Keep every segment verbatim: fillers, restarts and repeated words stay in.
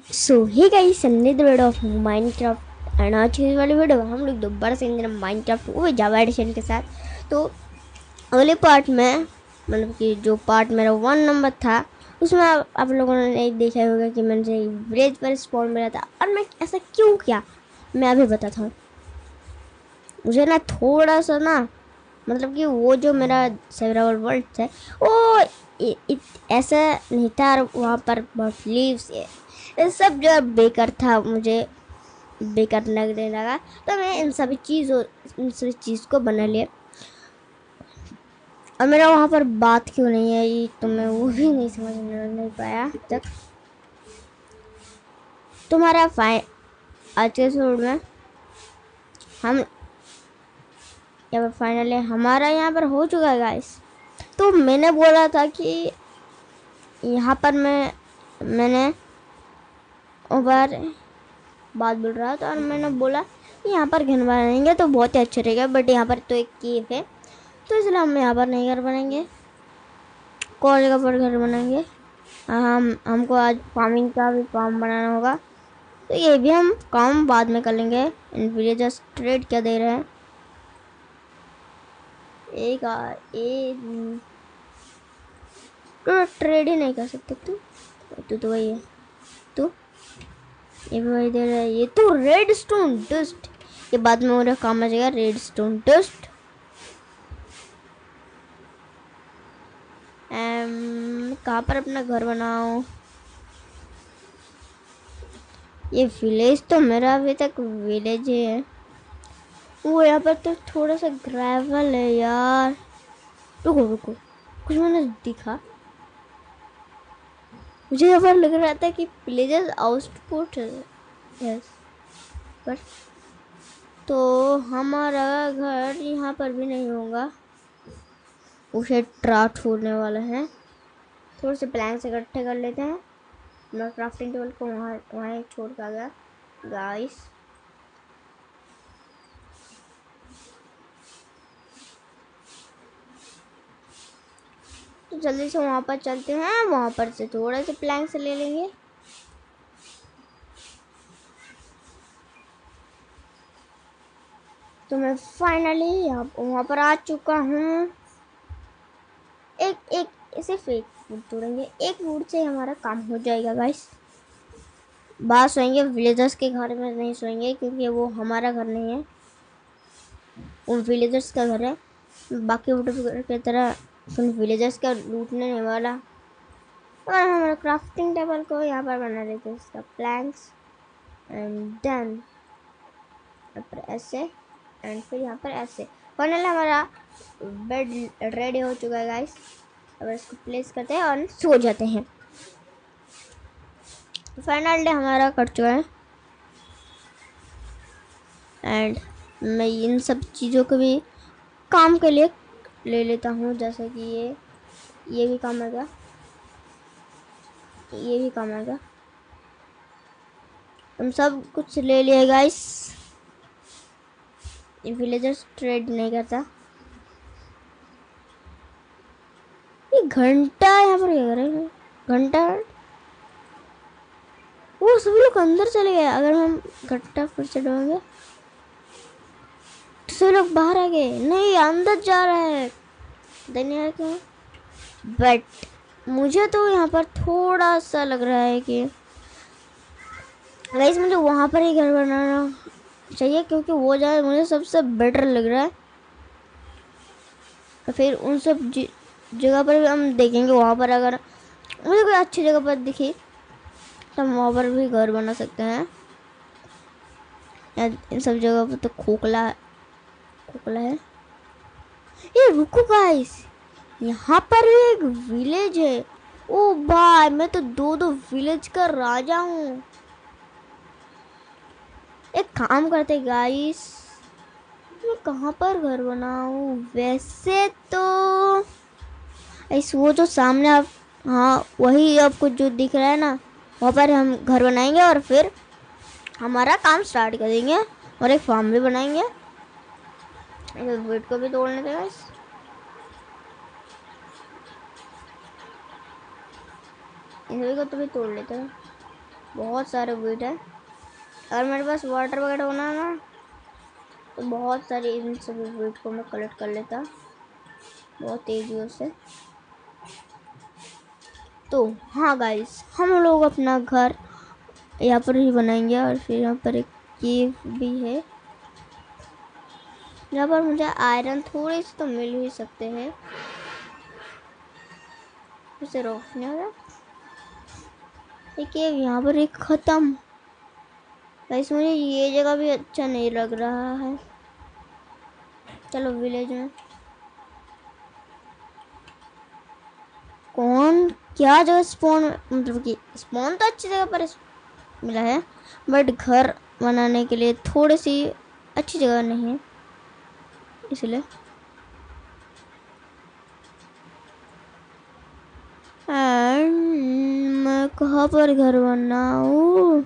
So hey guys, the video of Minecraft and आज की वाली वीडियो हम लोग दोबारा से माइनक्राफ्ट वो जावा एडिशन के साथ। तो अगले पार्ट में मतलब कि जो पार्ट मेरा वन नंबर था उसमें आप, आप लोगों ने देखा होगा कि मैंने विलेज पर स्पॉन मिला था और मैं ऐसा क्यों किया मैं अभी बताता हूँ। मुझे ना थोड़ा सा ना मतलब कि वो जो मेरा सेवरल वर्ल्ड है वो इ, इ, ऐसा नहीं था और वहाँ पर बहुत लीव्स ये सब जो बेकार था मुझे बेकार लगने लगा। तो मैं इन सभी चीज़ों इन सभी चीज़ को बना लिया और मेरा वहाँ पर बात क्यों नहीं है ये तो मैं वो भी नहीं समझ नहीं पाया तक। तुम्हारा फाइन आज के एपिसोड में हम यहाँ पर फाइनली हमारा यहाँ पर हो चुका है गाइस। तो मैंने बोला था कि यहाँ पर मैं मैंने बार बात बोल रहा था और मैंने बोला कि यहाँ पर घर बनाएंगे तो बहुत ही अच्छा रहेगा, बट यहाँ पर तो एक केव है तो इसलिए हम यहाँ पर नहीं घर बनाएंगे, कौन जगह पर घर बनाएंगे। हम हमको आज फार्मिंग का भी फार्म बनाना होगा तो ये भी हम काम बाद में कर लेंगे। इन विलेजर्स ट्रेड क्या दे रहे हैं, एक एक तो ट्रेड ही नहीं कर सकते। तू तू तो वही है, तू ये भी वही दे रहा है। ये तो रेड स्टोन डस्ट, ये बाद में मेरा काम आ जाएगा। रेड स्टोन डस्ट कहाँ पर अपना घर बनाओ। ये विलेज तो मेरा अभी तक विलेज है, वो यहाँ पर तो थोड़ा सा ग्रेवल है यार। रुको रुको कुछ मैंने दिखा, मुझे यहाँ पर लग रहा था कि विलेजेस आउटपुट है यस, पर तो हमारा घर यहाँ पर भी नहीं होगा, उसे ट्राट होने वाला है। थोड़े से प्लैंक्स इकट्ठे कर लेते हैं। मैं क्राफ्टिंग टेबल को वहाँ वहाँ छोड़ कर गया गाइस। तो जल्दी से वहाँ पर चलते हैं, वहाँ पर से थोड़े से प्लैंक्स ले लेंगे। तो मैं फाइनली यहाँ वहाँ पर आ चुका हूँ। एक एक सिर्फ एक फूड तोड़ेंगे, एक फूड से हमारा काम हो जाएगा गाइस। बाहर सोएंगे, विलेजर्स के घर में नहीं सोएंगे क्योंकि वो हमारा घर नहीं है, वो विलेजर्स का घर है। बाकी यूट्यूबर की तरह उन विलेजर्स का लूटने नहीं वाला। और हमारा क्राफ्टिंग टेबल को यहाँ पर बना लेते हैं, इसका प्लैंक्स एंड डन ऐसे एंड फिर यहाँ पर ऐसे। फाइनली हमारा बेड रेडी हो चुका है गाइस। अब इसको प्लेस करते हैं और सो जाते हैं। फाइनल डे हमारा कट चुका है एंड मैं इन सब चीज़ों को भी काम के लिए ले लेता हूँ, जैसे कि ये ये भी काम आएगा, ये भी काम आएगा। हम सब कुछ ले लिया गाइस। ये विलेजर्स ट्रेड नहीं करता। ये घंटा यहाँ पर क्या कर रहे हैं, घंटा वो सभी लोग अंदर चले गए। अगर हम घंटा फिर से डोंगे तो सभी लोग बाहर आ गए। नहीं अंदर जा रहा है दुनिया क्यों, बट मुझे तो यहाँ पर थोड़ा सा लग रहा है कि गाइस मुझे वहाँ पर ही घर बनाना चाहिए क्योंकि वो जगह मुझे सबसे बेटर लग रहा है। फिर उन सब जगह पर भी हम देखेंगे, वहाँ पर अगर मुझे कोई अच्छी जगह पर दिखी तो हम वहाँ पर भी घर बना सकते हैं। इन सब जगह पर तो खोखला खोखला है। ये रुको गाइस, यहाँ पर भी एक विलेज है। ओ भाई मैं तो दो दो विलेज का राजा हूँ। एक काम करते गाइस, मैं कहाँ पर घर बनाऊँ? वैसे तो इस वो जो सामने आप, हाँ वही आपको जो दिख रहा है ना, वहाँ पर हम घर बनाएंगे और फिर हमारा काम स्टार्ट कर देंगे और एक फार्म भी बनाएंगे। वेट को भी तोड़ लेते हैं, इन सभी को तो भी तोड़ लेते हैं। बहुत सारे वीट है। अगर मेरे पास वाटर वगैरह होना ना तो बहुत सारे इन सभी वीट को मैं कलेक्ट कर लेता बहुत तेजियों से। तो हाँ गाइस, हम लोग अपना घर यहाँ पर ही बनाएंगे और फिर यहाँ पर एक केव भी है यहाँ पर मुझे आयरन थोड़े से तो मिल ही सकते हैं। उसे रोशनी हो रहा देखिए यहाँ पर एक खत्म। गाइस मुझे ये जगह भी अच्छा नहीं लग रहा है। चलो विलेज में कौन क्या जगह स्पॉन, मतलब कि स्पॉन तो अच्छी जगह पर मिला है बट घर बनाने के लिए थोड़ी सी अच्छी जगह नहीं है इसलिए। एंड मैं कहाँ पर घर बनाऊँ?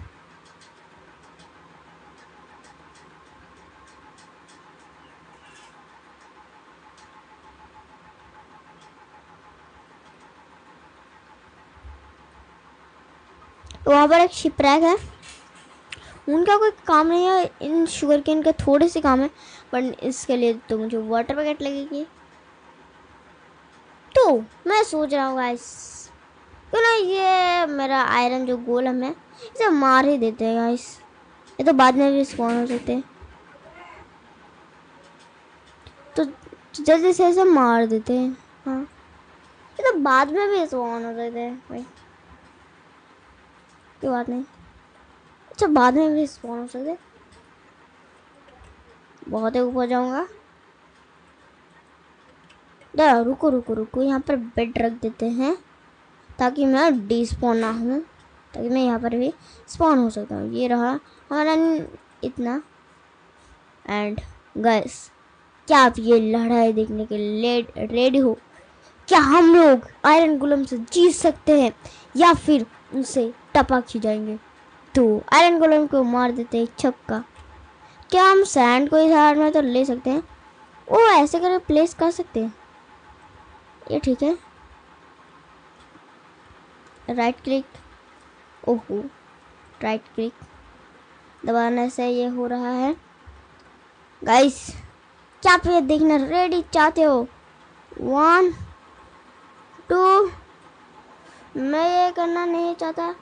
वहाँ पर एक शिपरैक है, उनका कोई काम नहीं है, इन शुगर केन के थोड़े से काम है बट इसके लिए तो मुझे वाटर बकेट लगेगी। तो मैं सोच रहा हूँ गाइस क्यों ना ये मेरा आयरन जो गोलम है इसे मार ही देते हैं गाइस, ये तो बाद में भी स्पॉन हो सकते हैं तो जल्दी से इसे मार देते हैं। हाँ ये तो बाद में भी स्पॉन हो सकते हैं भाई, कोई बात नहीं। अच्छा बाद में भी स्पॉन हो सकते, बहुत ही ऊपर जाऊंगा। रुको रुको रुको यहाँ पर बेड रख देते हैं ताकि मैं डी स्पॉन ना हूँ, ताकि मैं यहाँ पर भी स्पॉन हो सकता हूँ। ये रहा हमारा इतना। एंड गाइस क्या आप ये लड़ाई देखने के लिए रेडी हो? क्या हम लोग आयरन गोलम से जीत सकते हैं या फिर उनसे टपक ही जाएंगे? तो आयरन गोलम को मार देते हैं छक्का। क्या हम सैंड को इस हार में तो ले सकते हैं? ओ ऐसे करके प्लेस कर सकते हैं, ये ठीक है। राइट क्लिक, ओहो राइट क्लिक दबाने से ये हो रहा है। गाइस क्या आप ये देखना रेडी चाहते हो? वन टू, मैं ये करना नहीं चाहता।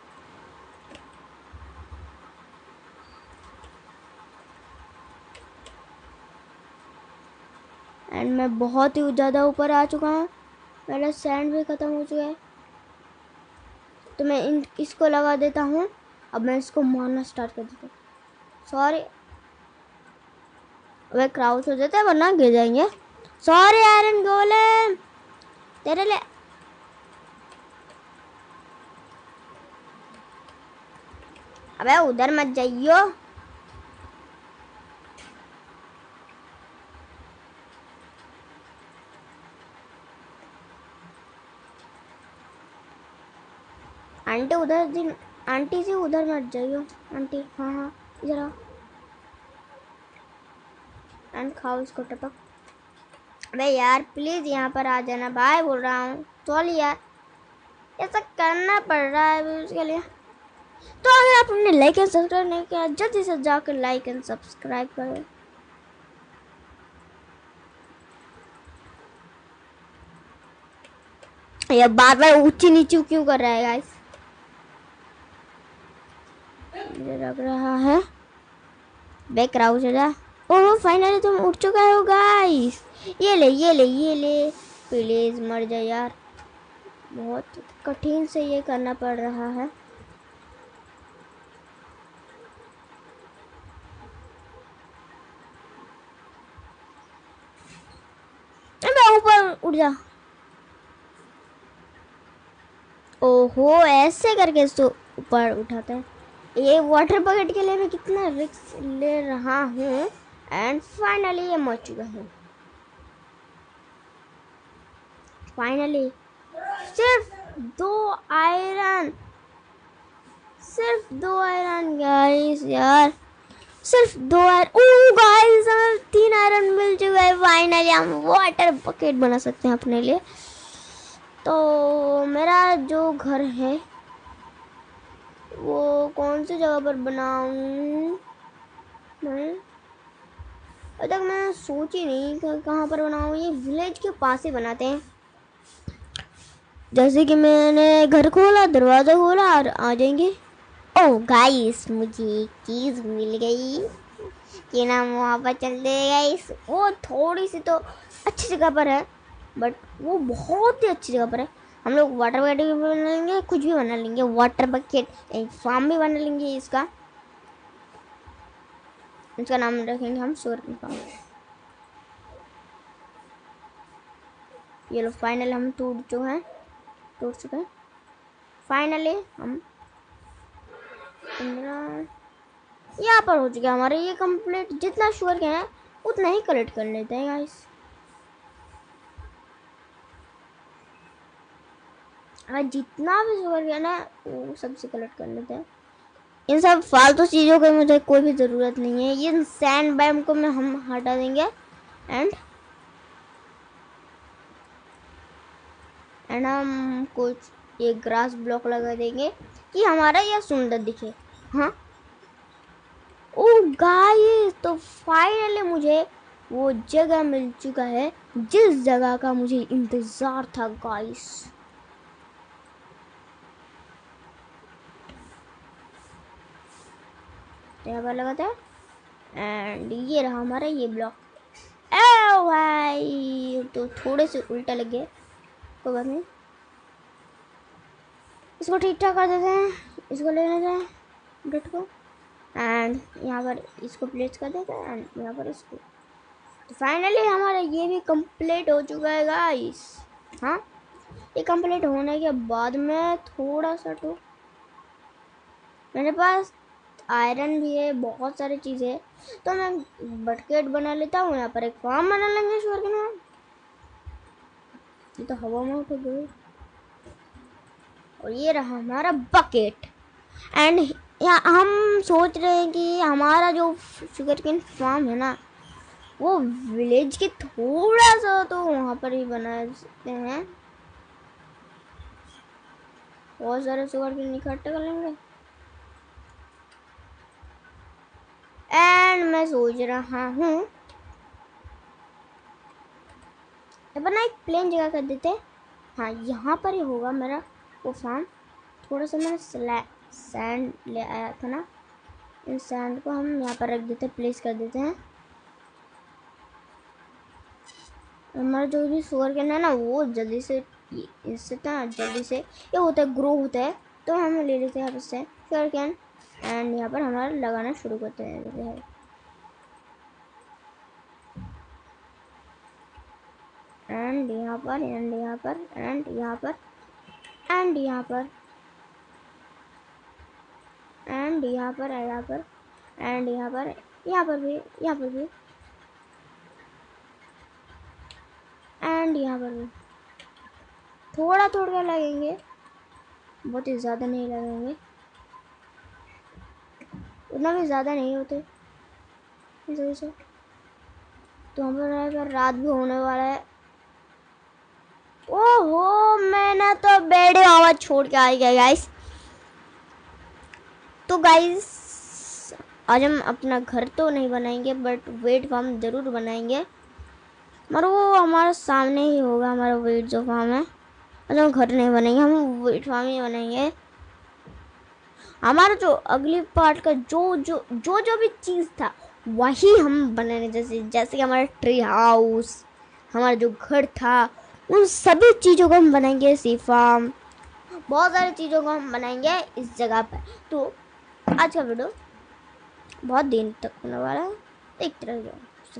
एंड मैं बहुत ही ज़्यादा ऊपर आ चुका हूँ, मेरा सैंड भी ख़त्म हो चुका है तो मैं इन इसको लगा देता हूँ। अब मैं इसको मारना स्टार्ट कर देता हूँ। सॉरी वे क्राउच हो जाते हैं वरना गिर जाएंगे। सॉरी आयरन गोलेम तेरे लिए। अबे उधर मत जाइयो। आंटी उधर दिन आंटी जी उधर मत जाइयो आंटी। हाँ हाँ इधर आओ एंड खाओ इसको टपक। अबे यार प्लीज यहाँ पर आ जाना भाई, बोल रहा हूँ। सॉरी यार ऐसा करना पड़ रहा है अभी उसके लिए। तो अगर आपने लाइक एंड सब्सक्राइब नहीं किया जल्दी से जाकर लाइक एंड सब्सक्राइब करें। ये बार बार ऊंची नीची क्यों कर रहा है गाइस? मुझे लग रहा है बैक राउस हो जा। ओह फाइनली तुम उठ चुका हो गाइस। ये ले ये ले ये ले, प्लीज मर जा यार, बहुत कठिन से ये करना पड़ रहा है। ऊपर उठ जा। ओहो ऐसे करके इसको ऊपर उठाते हैं। ये वाटर बकेट के लिए मैं कितना रिस्क ले रहा हूँ एंड फाइनली ये मर चुका है। फाइनली सिर्फ दो आयरन, सिर्फ दो आयरन गाइस यार, सिर्फ दो आयरन। ओह गाइस हमें तीन आयरन मिल चुका है। फाइनली हम वाटर बकेट बना सकते हैं अपने लिए। तो मेरा जो घर है वो कौन सी जगह पर बनाऊं मैं? अभी तक मैं सोच ही नहीं कि कहाँ पर बनाऊं। ये विलेज के पास ही बनाते हैं। जैसे कि मैंने घर खोला, दरवाजा खोला और आ जाएंगे। ओह गाइस, मुझे एक चीज मिल गई कि ना वहाँ पर चलते हैं गाइस। वो थोड़ी सी तो अच्छी जगह पर है, बट वो बहुत ही अच्छी जगह पर है। हम लोग वाटर बकेट भी बना लेंगे, कुछ भी बना लेंगे। वाटर बकेट एक फार्म भी बना लेंगे। इसका इसका नाम रखेंगे हम सुअर फार्म। ये लो, फाइनल हम टूट चुके हैं टूट चुके हैं फाइनली हम यहाँ पर हो चुका हमारे ये कंप्लीट। जितना शुगर के हैं उतना ही कलेक्ट कर लेते हैं गाइस। और जितना भी शुगर के ना वो सबसे कलेक्ट कर लेते हैं। इन सब फालतू चीज़ों की मुझे कोई भी ज़रूरत नहीं है। ये सैंड बैम को मैं हम हटा देंगे एंड एंड हम कुछ ये ग्रास ब्लॉक लगा देंगे कि हमारा यह सुंदर दिखे। हाँ, ओ गाइस, तो फाइनली मुझे वो जगह मिल चुका है जिस जगह का मुझे इंतजार था गाइस। यहाँ पर लगाते हैं एंड ये रहा हमारा ये ब्लॉक। ए भाई, तो थोड़े से उल्टा लग गए, कोई बात नहीं। इसको ठीक ठाक कर देते हैं। इसको ले लेते हैं ब्रेड को एंड यहाँ पर इसको प्लेस कर देते हैं एंड यहाँ पर इसको। तो फाइनली हमारा ये भी कंप्लीट हो चुका है गाइस। हाँ, ये कंप्लीट होने के बाद में थोड़ा सा तो मेरे पास आयरन भी है, बहुत सारी चीज़ें, तो मैं बकेट बना लेता हूँ। यहाँ पर एक फार्म बना लेंगे शुगर के नाम। ये तो हवा में उठ गई। और ये रहा हमारा बकेट एंड यहाँ हम सोच रहे हैं कि हमारा जो शुगर केन फार्म है ना, वो विलेज के थोड़ा सा तो वहाँ पर ही बना सकते हैं। बहुत सारे शुगर केन इकट्ठे कर लेंगे एंड मैं सोच रहा हूँ अपना एक प्लेन जगह कर देते हैं। हाँ, यहाँ पर ही होगा मेरा वो फार्म। थोड़ा सा मैंने सैंड ले आया था ना, इन सैंड को हम यहाँ पर रख देते हैं, प्लेस कर देते हैं। हमारा जो भी शुगर केन है ना, वो जल्दी से इससे ना जल्दी से ये होता है, ग्रो होता है। तो हम ले लेते हैं यहाँ पर से शुगर केन एंड यहाँ पर हमारा लगाना शुरू करते हैं। एंड यहाँ पर एंड यहाँ पर एंड यहाँ पर एंड यहाँ पर एंड यहाँ पर यहाँ पर एंड यहाँ पर यहाँ पर भी यहाँ पर भी एंड यहाँ पर भी थोड़ा थोड़ा लगेंगे, बहुत ही ज़्यादा नहीं लगेंगे, उतना भी ज़्यादा नहीं होते से। तो हमारा रात भी होने वाला है। ओहो, मैंने तो बेड़े आवाज छोड़ के आ गया गाइस। तो गाइस, आज हम अपना घर तो नहीं बनाएंगे बट वेट फार्म जरूर बनाएंगे। मगर वो हमारे सामने ही होगा, हमारा वेट जो फार्म है। आज हम घर नहीं बनाएंगे, हम वेट फार्म ही बनाएंगे। हमारा जो अगली पार्ट का जो जो जो जो भी चीज़ था वही हम बनाएंगे। जैसे जैसे कि हमारा ट्री हाउस, हमारा जो घर था, उन सभी चीज़ों को हम बनाएंगे। सी फार्म, बहुत सारी चीज़ों को हम बनाएंगे इस जगह पर। तो आज का वीडियो बहुत दिन तक होने वाला है, देखते रहिए।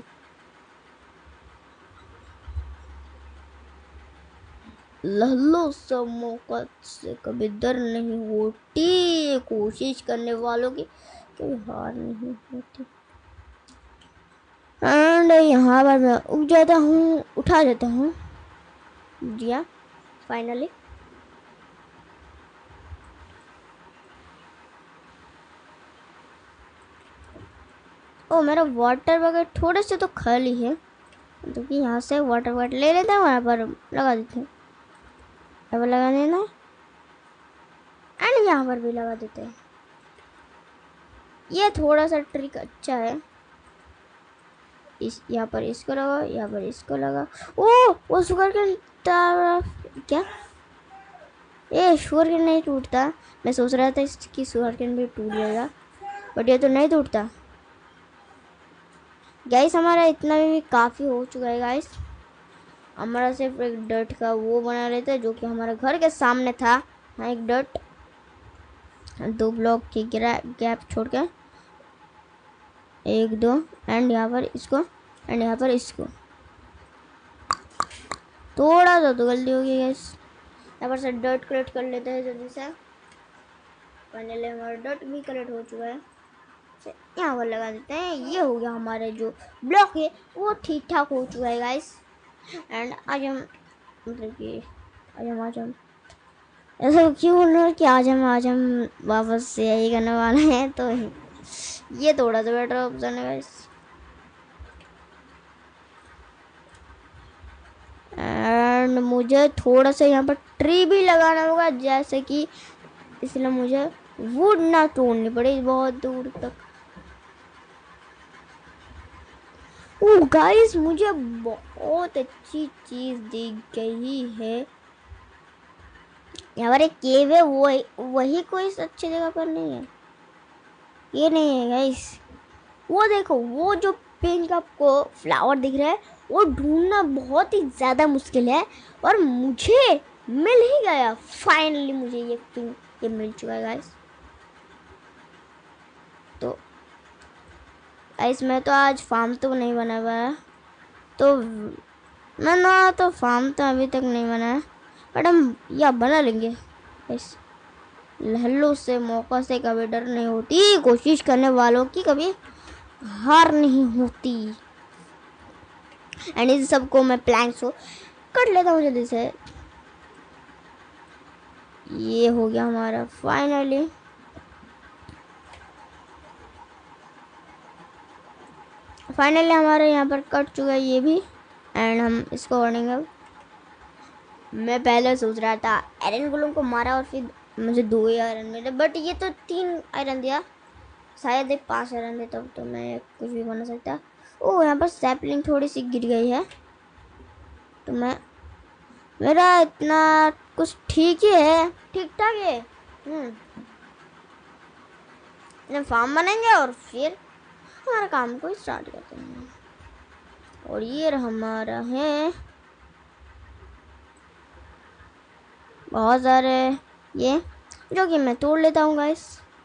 लल्लो सब मौका से कभी डर नहीं होती, कोशिश करने वालों की कभी हार नहीं होती। एंड यहाँ पर मैं उठ जाता हूँ, उठा जाता हूँ दिया फाइनली। ओ, मेरा वाटर बकेट थोड़े से तो खाली है, तो कि यहाँ से वाटर बकेट ले लेते हैं, वहाँ पर लगा देते हैं, अब लगा देना। एंड यहाँ पर भी लगा देते हैं। ये थोड़ा सा ट्रिक अच्छा है। इस यहाँ पर इसको लगा, यहाँ पर इसको लगा। ओ वो शुगर केन क्या, ये शुगर केन नहीं टूटता। मैं सोच रहा था इसकी शुगर केन भी टूट जाएगा, बट ये तो नहीं टूटता। गाइस हमारा इतना भी काफ़ी हो चुका है गाइस। हमारा सिर्फ एक डट का वो बना लेते हैं जो कि हमारे घर के सामने था। हाँ एक डट, दो ब्लॉक की गैप छोड़ के, एक दो, एंड यहाँ पर इसको, एंड यहाँ पर इसको। थोड़ा सा तो गलती होगी गाइस। यहाँ पर से डट कलेक्ट कर लेते हैं जल्दी से। फाइनली हमारा डट भी कलेक्ट हो चुका है, यहाँ पर लगा देते हैं। ये हो गया हमारे जो ब्लॉक है वो ठीक ठाक हो चुका है गाइस। एंड आज हम मतलब कि आज हम आज हम ऐसा क्यों बोल रहे हैं कि आज हम आज हम वापस से यही करने वाले हैं, तो ये थोड़ा सा बेटर ऑप्शन है गाइस। एंड मुझे थोड़ा सा यहाँ पर ट्री भी लगाना होगा, जैसे कि इसलिए मुझे वुड ना तोड़नी पड़े बहुत दूर तक। ओह गाइस मुझे बहुत अच्छी चीज दी गई है। यहाँ पर एक केव है, वो वही कोई अच्छी जगह पर नहीं है, ये नहीं है गाइस। वो देखो वो जो पिंक आपको फ्लावर दिख रहा है वो ढूंढना बहुत ही ज़्यादा मुश्किल है, और मुझे मिल ही गया फाइनली। मुझे ये पिंक ये मिल चुका है गाइस। तो गाइस मैं तो आज फार्म तो नहीं बना हुआ है, तो मैं ना तो फार्म तो अभी तक नहीं बना है, बट हम या बना लेंगे गाइस। लहल्लो से मौका से कभी डर नहीं होती, कोशिश करने वालों की कभी हार नहीं होती। एंड इस सबको मैं प्लैंक्स को कट लेता हूँ जल्दी से। ये हो गया हमारा फाइनली। फाइनली हमारे यहाँ पर कट चुका है ये भी, एंड हम इसको बढ़ेंगे। मैं पहले सोच रहा था आयरन गोलम को मारा और फिर मुझे दो ही आयरन मिले, बट ये तो तीन आयरन दिया, शायद एक पाँच आयरन दे तब तो मैं कुछ भी बना सकता। ओह यहाँ पर सैपलिंग थोड़ी सी गिर गई है, तो मैं मेरा इतना कुछ ठीक ही है, ठीक ठाक है। हम्म फार्म बनेंगे और फिर हमारा काम को स्टार्ट करते हैं। और ये हमारा है बहुत सारे ये, जो कि मैं तोड़ लेता हूँ गाइस।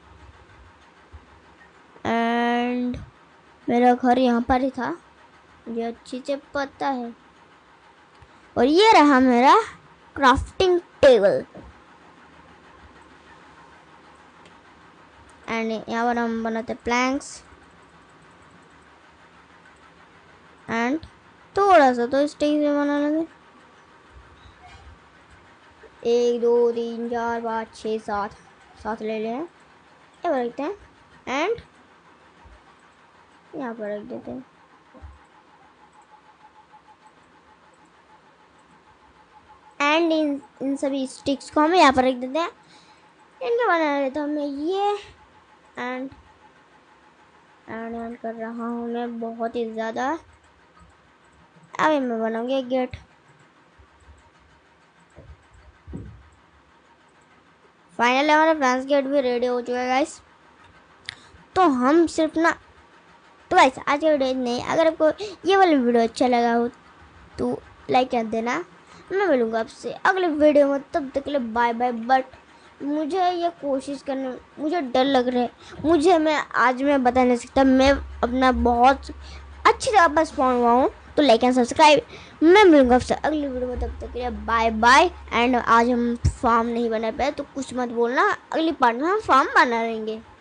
एंड मेरा घर यहाँ पर ही था, मुझे अच्छी से पता है। और ये रहा मेरा क्राफ्टिंग टेबल, एंड यहाँ पर हम बनाते प्लैंक्स। एंड थोड़ा सा तो स्टेज में बना लेंगे। एक दो तीन चार पाँच छः सात सात ले लें, ये पर रखते हैं, एंड यहाँ पर रख देते हैं। एंड इन इन सभी स्टिक्स को हम यहाँ पर रख देते हैं। इनके बना लेता हूँ मैं ये, एंड एंड एंड कर रहा हूँ मैं बहुत ही ज़्यादा। अभी मैं बनाऊंगी एक गेट। फाइनली हमारा फ्रांस गेट भी रेडी हो चुका है गाइस। तो हम सिर्फ ना तो गाइस आज का वीडियो नहीं, अगर आपको ये वाला वीडियो अच्छा लगा हो तो लाइक कर देना। मैं मिलूंगा आपसे अगले वीडियो में, तब तक के लिए बाय बाय। बट मुझे ये कोशिश करने मुझे डर लग रहा है, मुझे मैं आज मैं बता नहीं सकता, मैं अपना बहुत अच्छी जगह पर स्पॉन हुआ हूँ। तो लाइक एंड सब्सक्राइब। मैं मिलूंगा आपसे अगली वीडियो में, तब तक के लिए बाय बाय। एंड आज हम फार्म नहीं बना पाए तो कुछ मत बोलना, अगली पार्ट में हम फार्म बना लेंगे।